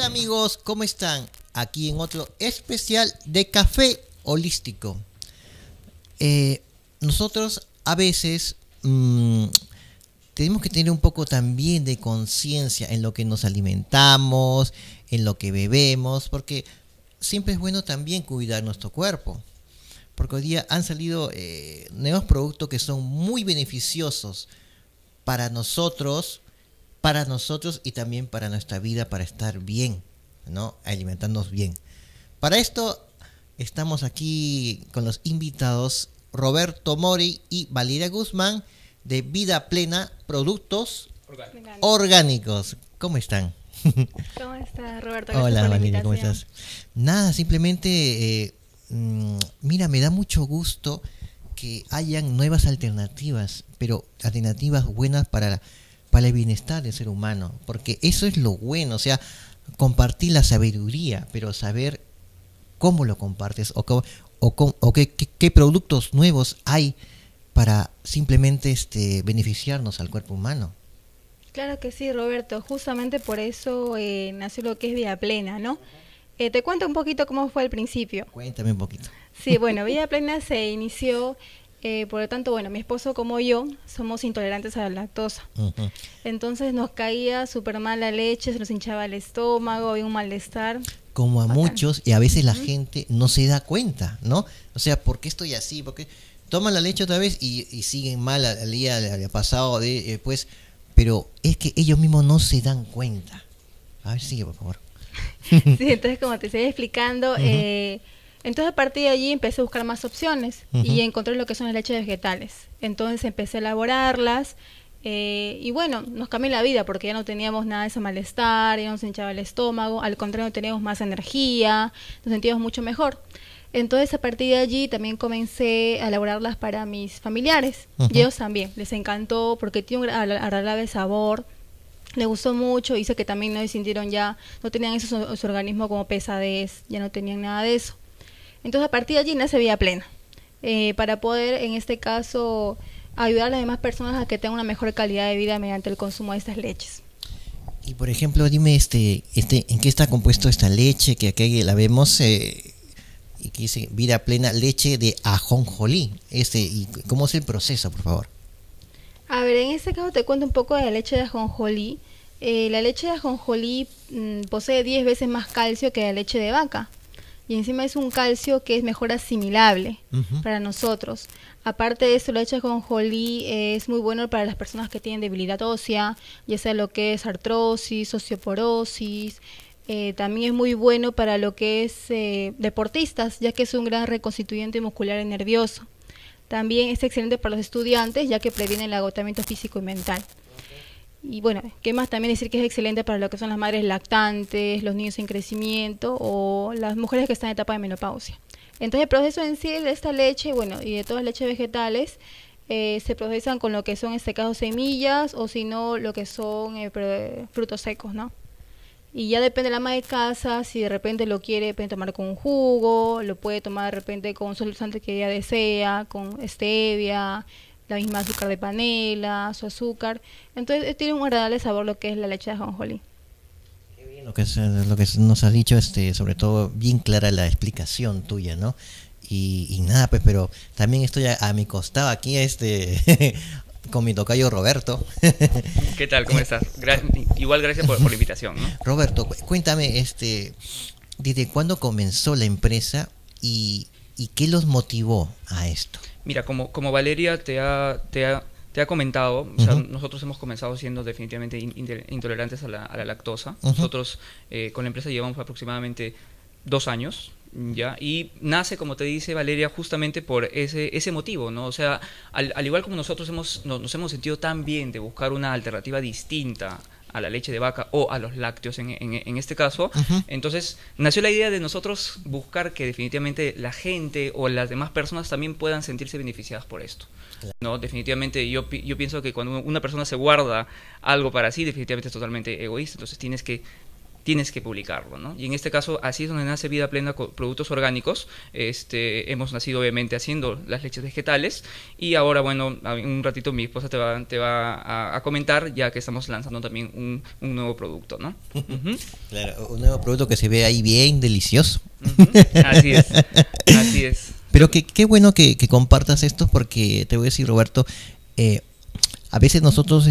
Hola amigos, ¿cómo están? Aquí en otro especial de Café Holístico. Nosotros a veces tenemos que tener un poco también de conciencia en lo que nos alimentamos, en lo que bebemos, porque siempre es bueno también cuidar nuestro cuerpo. Porque hoy día han salido nuevos productos que son muy beneficiosos para nosotros y también para nuestra vida, para estar bien, ¿no? Alimentarnos bien. Para esto estamos aquí con los invitados Roberto Mori y Valeria Guzmán de Vida Plena, productos orgánicos. ¿Cómo están? ¿Cómo estás, Roberto? Hola Valeria, ¿cómo estás? Nada, simplemente, mira, me da mucho gusto que hayan nuevas alternativas, pero alternativas buenas para el bienestar del ser humano, porque eso es lo bueno, o sea, compartir la sabiduría, pero saber cómo lo compartes o qué productos nuevos hay para simplemente beneficiarnos al cuerpo humano. Claro que sí, Roberto. Justamente por eso nació lo que es Vida Plena, ¿no? Te cuento un poquito cómo fue al principio. Cuéntame un poquito. Sí, bueno, Vida Plena se inició, por lo tanto, bueno, mi esposo como yo somos intolerantes a la lactosa. Uh-huh. Entonces nos caía súper mal la leche, se nos hinchaba el estómago, había un malestar. Como a Bacán. Muchos, y a veces la gente no se da cuenta, ¿no? O sea, ¿por qué estoy así? Porque toman la leche otra vez y siguen mal al día pasado, después, pero es que ellos mismos no se dan cuenta. A ver, sigue, por favor. Sí, entonces como te estoy explicando, Uh-huh. entonces a partir de allí empecé a buscar más opciones y encontré lo que son las leches vegetales. Entonces empecé a elaborarlas y bueno, nos cambió la vida porque ya no teníamos nada de ese malestar, ya no se hinchaba el estómago, al contrario teníamos más energía, nos sentíamos mucho mejor. Entonces a partir de allí también comencé a elaborarlas para mis familiares. Uh-huh. Y ellos también, les encantó porque tiene un agradable sabor. Le gustó mucho, hizo que también no sintieron ya, no tenían eso su organismo como pesadez, ya no tenían nada de eso. Entonces a partir de allí nace Vida Plena, para poder en este caso ayudar a las demás personas a que tengan una mejor calidad de vida mediante el consumo de estas leches. Y por ejemplo, dime ¿en qué está compuesto esta leche? Que aquí la vemos, y que dice Vida Plena, leche de ajonjolí. ¿Y cómo es el proceso, por favor? A ver, en este caso te cuento un poco de la leche de ajonjolí. La leche de ajonjolí posee 10 veces más calcio que la leche de vaca. Y encima es un calcio que es mejor asimilable Uh-huh. para nosotros. Aparte de eso, la leche de ajonjolí es muy bueno para las personas que tienen debilidad ósea, ya sea lo que es artrosis, osteoporosis. También es muy bueno para lo que es deportistas, ya que es un gran reconstituyente muscular y nervioso. También es excelente para los estudiantes, ya que previene el agotamiento físico y mental. Y bueno, ¿qué más? También decir que es excelente para lo que son las madres lactantes, los niños en crecimiento o las mujeres que están en etapa de menopausia. Entonces el proceso en sí de esta leche, bueno, y de todas las leches vegetales, se procesan con lo que son en este caso semillas o si no lo que son frutos secos, ¿no? Y ya depende de la ama de casa, si de repente lo quiere, puede tomar con un jugo, lo puede tomar de repente con un solucionante que ella desea, con stevia, la misma azúcar de panela, su azúcar. Entonces tiene un agradable sabor lo que es la leche de ajonjolí. Qué bien lo que nos has dicho, sobre todo bien clara la explicación tuya, ¿no? Y nada, pues, pero también estoy a mi costado aquí, con mi tocayo Roberto. ¿Qué tal? ¿Cómo estás? Igual gracias por la invitación, ¿no? Roberto, cuéntame, ¿desde cuándo comenzó la empresa y qué los motivó a esto? Mira, como Valeria te ha comentado, o sea, Uh-huh. nosotros hemos comenzado siendo definitivamente intolerantes a la lactosa. Uh-huh. Nosotros con la empresa llevamos aproximadamente 2 años, ¿ya? Y nace, como te dice Valeria, justamente por ese motivo, ¿no? O sea, al igual como nosotros nos hemos sentido tan bien de buscar una alternativa distinta a la leche de vaca o a los lácteos en este caso, Uh-huh. entonces nació la idea de nosotros buscar que definitivamente la gente o las demás personas también puedan sentirse beneficiadas por esto, ¿no? Definitivamente yo pienso que cuando una persona se guarda algo para sí, definitivamente es totalmente egoísta, entonces tienes que tienes que publicarlo, ¿no? Y en este caso, así es donde nace Vida Plena con productos orgánicos. Hemos nacido obviamente haciendo las leches vegetales y ahora, bueno, un ratito mi esposa te va a comentar, ya que estamos lanzando también un nuevo producto, ¿no? Claro, un nuevo producto que se ve ahí bien delicioso. Así es, así es. Pero qué bueno que compartas esto, porque te voy a decir, Roberto, a veces nosotros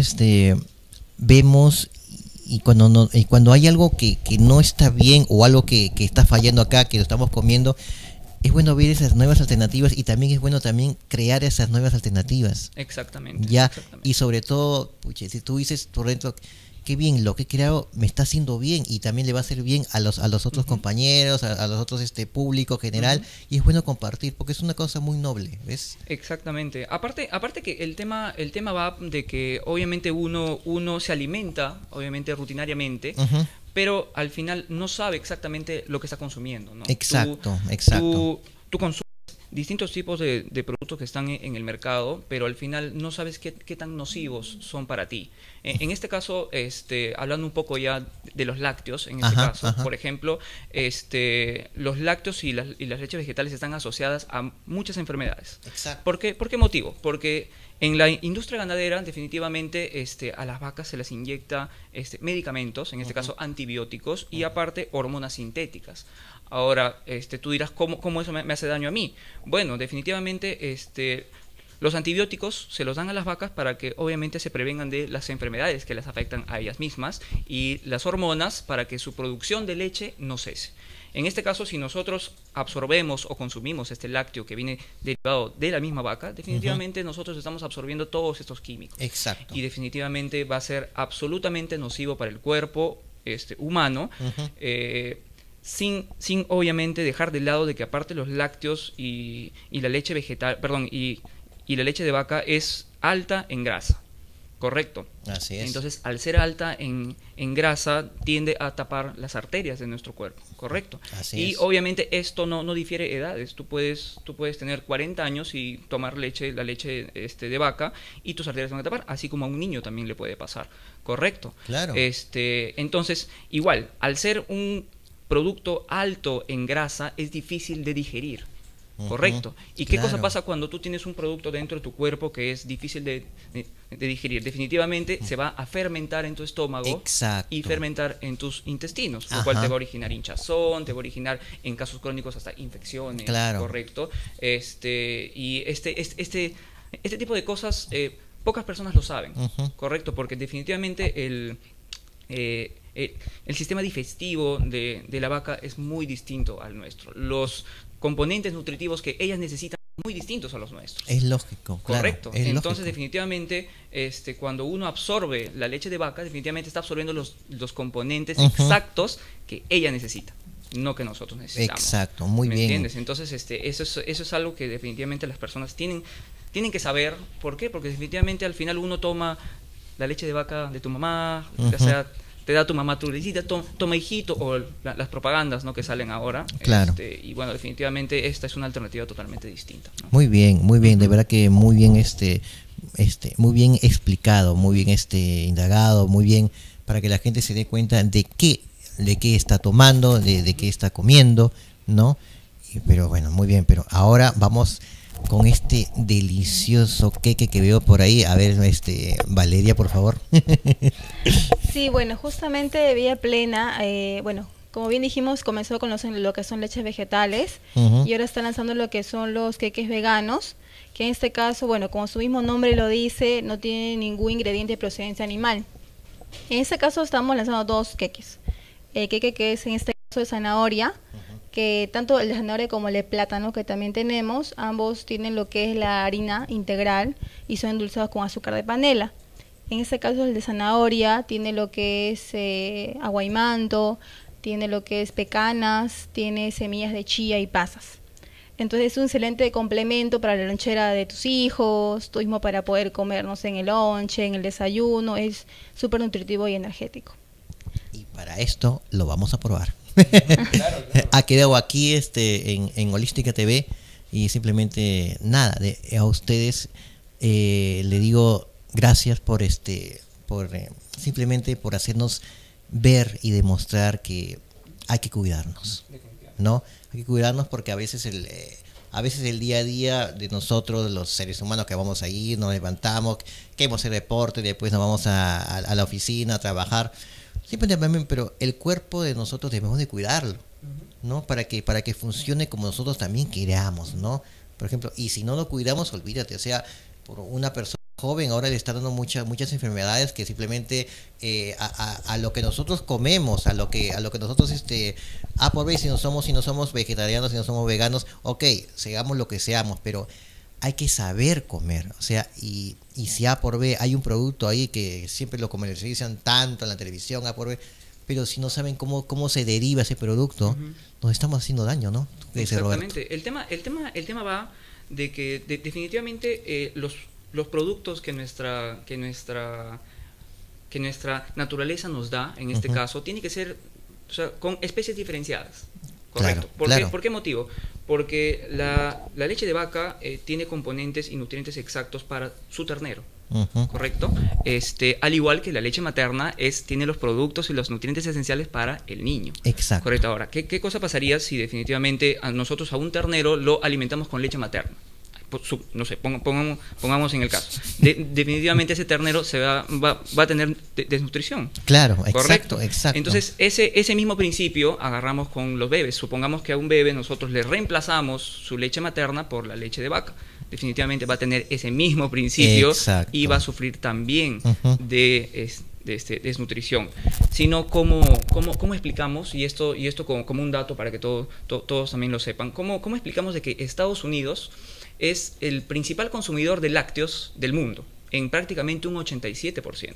vemos y cuando hay algo que no está bien o algo que está fallando acá, que lo estamos comiendo, es bueno ver esas nuevas alternativas y también es bueno también crear esas nuevas alternativas. Exactamente. Ya, exactamente. y sobre todo, puche, si tú dices por dentro, qué bien, lo que he creado me está haciendo bien y también le va a hacer bien a los otros compañeros, a los otros público general, y es bueno compartir porque es una cosa muy noble, ¿ves? Exactamente. Aparte que el tema va de que obviamente uno se alimenta, obviamente rutinariamente, pero al final no sabe exactamente lo que está consumiendo, ¿no? Exacto. Tú consumes distintos tipos de productos que están en el mercado, pero al final no sabes qué tan nocivos son para ti. En este caso, hablando un poco ya de los lácteos, en este caso, por ejemplo, los lácteos y las leches vegetales están asociadas a muchas enfermedades. Exacto. ¿Por qué motivo? Porque en la industria ganadera, definitivamente, a las vacas se les inyecta medicamentos, en este caso antibióticos, y aparte hormonas sintéticas. Ahora, tú dirás, ¿cómo eso me hace daño a mí? Bueno, definitivamente, los antibióticos se los dan a las vacas para que obviamente se prevengan de las enfermedades que las afectan a ellas mismas, y las hormonas para que su producción de leche no cese. En este caso, si nosotros absorbemos o consumimos este lácteo que viene derivado de la misma vaca, definitivamente nosotros estamos absorbiendo todos estos químicos. Exacto. Y definitivamente va a ser absolutamente nocivo para el cuerpo humano, sin obviamente dejar de lado de que aparte los lácteos y la leche vegetal, perdón, y la leche de vaca es alta en grasa. Correcto. Así es. Entonces, al ser alta en grasa, tiende a tapar las arterias de nuestro cuerpo. Correcto. Así es. Obviamente esto no difiere edades. Tú puedes tener 40 años y tomar la leche de vaca y tus arterias van a tapar, así como a un niño también le puede pasar. Correcto. Claro. Entonces, igual, al ser un producto alto en grasa, es difícil de digerir. Correcto. ¿Y qué cosa pasa cuando tú tienes un producto dentro de tu cuerpo que es difícil de digerir? Definitivamente se va a fermentar en tu estómago. Exacto. Y fermentar en tus intestinos, lo cual te va a originar hinchazón, te va a originar en casos crónicos hasta infecciones. Claro. Correcto. Y este tipo de cosas pocas personas lo saben. Correcto, porque definitivamente el sistema digestivo de la vaca es muy distinto al nuestro. Los componentes nutritivos que ellas necesitan son muy distintos a los nuestros. Es lógico, claro. Correcto. Es Entonces, lógico. Definitivamente, cuando uno absorbe la leche de vaca, definitivamente está absorbiendo los componentes exactos que ella necesita, no que nosotros necesitamos. Exacto, muy ¿Me bien. entiendes? Entonces, eso es algo que definitivamente las personas tienen que saber. ¿Por qué? Porque definitivamente al final uno toma la leche de vaca de tu mamá, ya sea te da tu mamá tu lechita, toma hijito, o las propagandas, ¿no?, que salen ahora. Claro. Y bueno, definitivamente esta es una alternativa totalmente distinta, ¿no? Muy bien, de verdad que muy bien muy bien explicado, muy bien indagado, muy bien para que la gente se dé cuenta de qué está tomando, de qué está comiendo, ¿no? Pero bueno, muy bien, pero ahora vamos con este delicioso queque que veo por ahí. A ver, Valeria, por favor. Sí, bueno, justamente Vida Plena, bueno, como bien dijimos, comenzó con lo que son leches vegetales y ahora está lanzando lo que son los queques veganos, que en este caso, bueno, como su mismo nombre lo dice, no tiene ningún ingrediente de procedencia animal. En este caso estamos lanzando dos queques. El queque que es en este caso de zanahoria, que tanto el de zanahoria como el de plátano que también tenemos, ambos tienen lo que es la harina integral y son endulzados con azúcar de panela. En este caso el de zanahoria tiene lo que es aguaimanto, tiene lo que es pecanas, tiene semillas de chía y pasas. Entonces es un excelente complemento para la lonchera de tus hijos, tú mismo para poder comer, no sé, en el lonche, en el desayuno, es súper nutritivo y energético. Y para esto lo vamos a probar. Claro. Ha quedado aquí en Holística TV y simplemente nada, a ustedes le digo gracias por simplemente por hacernos ver y demostrar que hay que cuidarnos, ¿no? Hay que cuidarnos porque a veces el día a día de nosotros, los seres humanos, que vamos a ir, nos levantamos, queremos hacer deporte, después nos vamos a la oficina a trabajar, siempre también, pero el cuerpo de nosotros debemos de cuidarlo, ¿no? Para que funcione como nosotros también queramos, ¿no? Por ejemplo, y si no lo cuidamos, olvídate, o sea, por una persona joven ahora le está dando muchas enfermedades que simplemente a lo que nosotros comemos, a lo que nosotros por ver si no somos vegetarianos, si no somos veganos, ok, seamos lo que seamos, pero hay que saber comer, o sea, y si A por B hay un producto ahí que siempre lo comercializan tanto en la televisión, A por B, pero si no saben cómo se deriva ese producto, nos estamos haciendo daño, ¿no? Exactamente. El tema va de que definitivamente los productos que nuestra naturaleza nos da, en este caso, tiene que ser, o sea, con especies diferenciadas. Correcto. Claro. ¿Por qué motivo? Porque la leche de vaca tiene componentes y nutrientes exactos para su ternero. ¿Correcto? Al igual que la leche materna tiene los productos y los nutrientes esenciales para el niño. Exacto. Correcto. Ahora, ¿qué cosa pasaría si definitivamente nosotros a un ternero lo alimentamos con leche materna? No sé, pongamos en el caso. Definitivamente ese ternero va a tener desnutrición. Claro, correcto. Exacto. Entonces, ese mismo principio agarramos con los bebés. Supongamos que a un bebé nosotros le reemplazamos su leche materna por la leche de vaca. Definitivamente va a tener ese mismo principio. Exacto. Y va a sufrir también de desnutrición. Sino cómo explicamos, y esto como un dato para que todos también lo sepan, cómo explicamos de que Estados Unidos es el principal consumidor de lácteos del mundo, en prácticamente un 87%.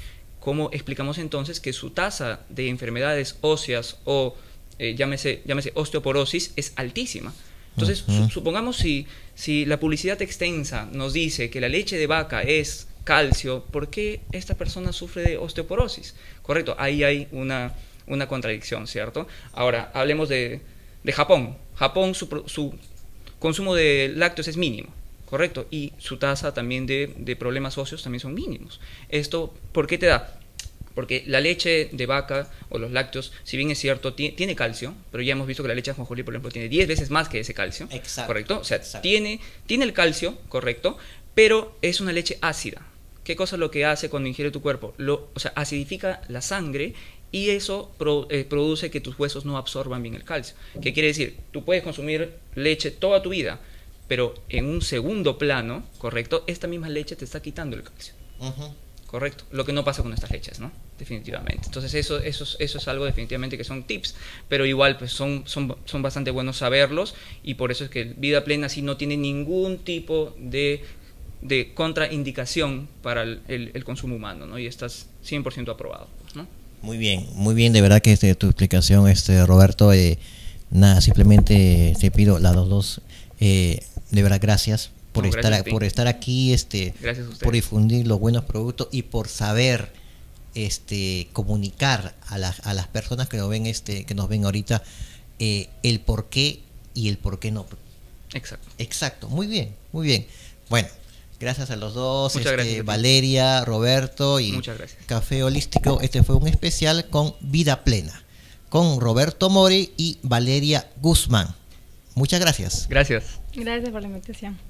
¿Cómo explicamos entonces que su tasa de enfermedades óseas o llámese osteoporosis es altísima? Entonces, supongamos si la publicidad extensa nos dice que la leche de vaca es calcio, ¿por qué esta persona sufre de osteoporosis? Correcto, ahí hay una contradicción, ¿cierto? Ahora, hablemos de Japón. Japón, su consumo de lácteos es mínimo, ¿correcto? Y su tasa también de problemas óseos también son mínimos. ¿Esto por qué te da? Porque la leche de vaca o los lácteos, si bien es cierto, tiene calcio, pero ya hemos visto que la leche de ajonjolí, por ejemplo, tiene 10 veces más que ese calcio. Exacto. ¿Correcto? O sea, tiene el calcio, ¿correcto? Pero es una leche ácida. ¿Qué cosa es lo que hace cuando ingiere tu cuerpo? O sea, acidifica la sangre y eso produce que tus huesos no absorban bien el calcio. ¿Qué quiere decir? Tú puedes consumir leche toda tu vida, pero en un segundo plano, ¿correcto? Esta misma leche te está quitando el calcio. ¿Correcto? Lo que no pasa con estas leches, ¿no? Definitivamente. Entonces eso es algo definitivamente que son tips, pero igual pues son bastante buenos saberlos, y por eso es que Vida Plena sí no tiene ningún tipo de contraindicación para el consumo humano, ¿no? Y estás 100% aprobado, ¿no? Muy bien, de verdad que tu explicación, Roberto, nada, simplemente te pido las dos, de verdad, gracias por estar aquí, gracias a usted, por difundir los buenos productos y por saber comunicar a las personas que nos ven ahorita, el por qué y el por qué no. Exacto, muy bien. Bueno, gracias a los dos, Valeria, Roberto y Café Holístico. Este fue un especial con Vida Plena, con Roberto Mori y Valeria Guzmán. Muchas gracias. Gracias por la invitación.